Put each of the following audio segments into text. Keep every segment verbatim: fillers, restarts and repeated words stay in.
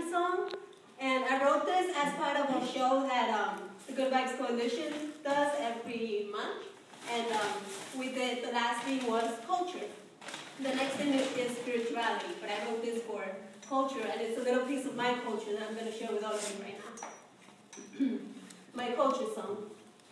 song, and I wrote this as part of a show that um, the Good Vibes Coalition does every month, and um, we did, the last thing was culture. The next thing is spirituality, but I wrote this for culture, and it's a little piece of my culture that I'm going to share with all of you right now. My culture song.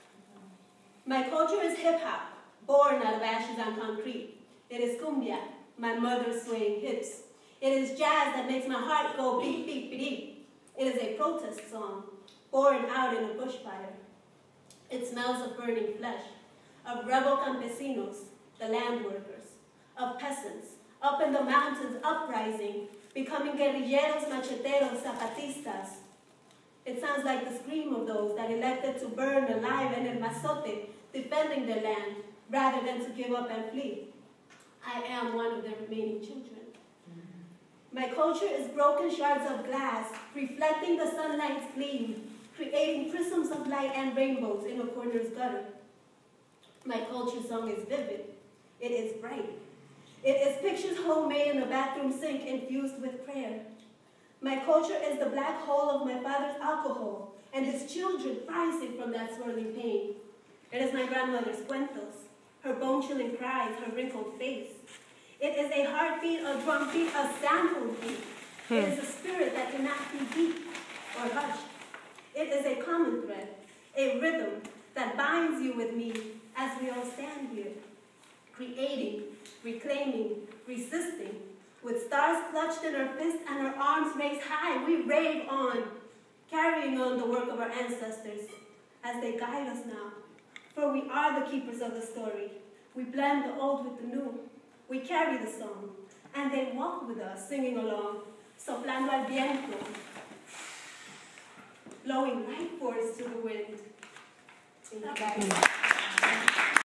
My culture is hip-hop, born out of ashes and concrete. It is cumbia, my mother's swaying hips. It is jazz that makes my heart go beep, beep, beep, beep. It is a protest song, born out in a bushfire. It smells of burning flesh, of rebel campesinos, the land workers, of peasants, up in the mountains uprising, becoming guerrilleros, macheteros, zapatistas. It sounds like the scream of those that elected to burn alive in El Mazote, defending their land, rather than to give up and flee. I am one of their remaining children. My culture is broken shards of glass, reflecting the sunlight's gleam, creating prisms of light and rainbows in a corner's gutter. My culture song is vivid. It is bright. It is pictures homemade in a bathroom sink infused with prayer. My culture is the black hole of my father's alcohol and his children rising from that swirling pain. It is my grandmother's cuentos, her bone-chilling cries, her wrinkled face. It is a heartbeat, a drum beat, a sample beat. Hmm. It is a spirit that cannot be beat or hushed. It is a common thread, a rhythm that binds you with me as we all stand here, creating, reclaiming, resisting. With stars clutched in our fists and our arms raised high, we rave on, carrying on the work of our ancestors as they guide us now. For we are the keepers of the story. We blend the old with the new. We carry the song, and they walk with us, singing along, soplando al viento, blowing life force to the wind. Thank you guys.